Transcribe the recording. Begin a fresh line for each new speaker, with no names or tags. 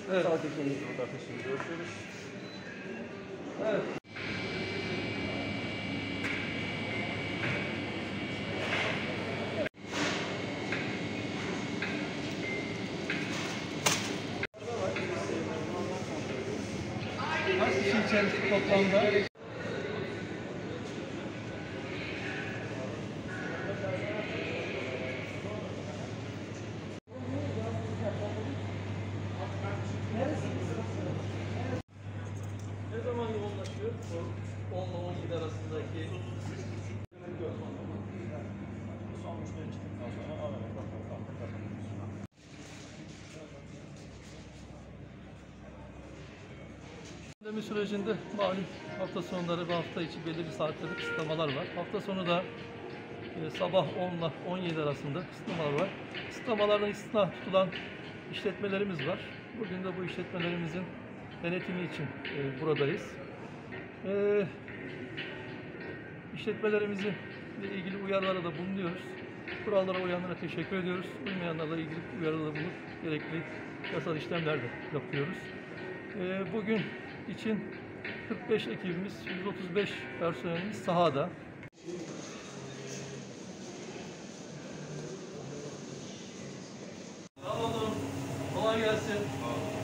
Evet.
Sağ köşemiz burada ateşimizi ölçüyoruz.
Evet. Kaç kişi içerisinde toplamda? Ne zaman yoğunlaşıyor? 10 ile 17 arasındaki pandemi sürecinde malum hafta sonları ve hafta içi belirli saatlerde kısıtlamalar var. Hafta sonu da sabah 10 ile 17 arasında kısıtlamalar var. Kısıtlamalardan istisna tutulan işletmelerimiz var. Bugün de bu işletmelerimizin denetimi için buradayız. İşletmelerimizle ilgili uyarılara da bulunuyoruz. Kurallara uyanlara teşekkür ediyoruz. Uymayanlarla ilgili uyarıda bulunup gerekli yasal işlemler de yapıyoruz. Bugün için 45 ekibimiz, 135 personelimiz sahada. Sağ olun. Kolay gelsin.